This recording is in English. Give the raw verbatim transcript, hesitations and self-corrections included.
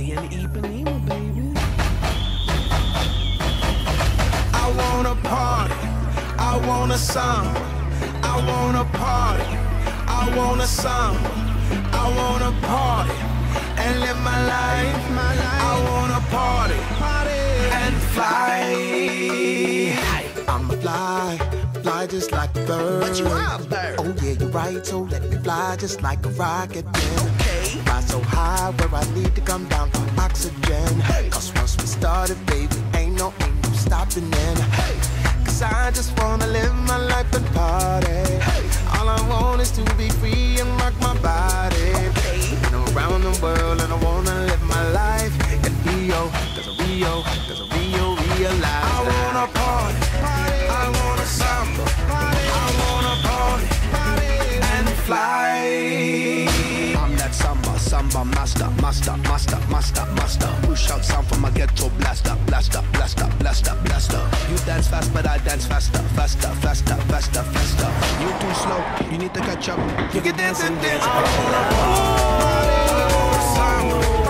Me and Ipanema, baby. I wanna party, I want a samba. I wanna party, I want a samba. I wanna party and live my life. My life. I wanna party, party and fly. I'm a fly, fly just like a bird. But you are a bird. Oh yeah, you're right. So let me fly just like a rocket. Then. Okay. Fly so high where I need to come down for oxygen. Hey. Cause once we started, baby, ain't no, ain't no stopping in. Hey. Cause I just wanna live my life and party. Hey. All I want is to be free and rock my body. Okay. Been around the world and I wanna live my life in Rio. Cause a Rio, cause a Rio realize I wanna party, party. I wanna samba, party. I wanna party, party and fly. I'm that samba, samba master, master, master, master, master. Push out sound from my ghetto blaster, blaster, blaster, blaster, blaster. You dance fast, but I dance faster, faster, faster, faster, faster. You too slow, you need to catch up. You can dance and dance. I wanna party, I wanna samba.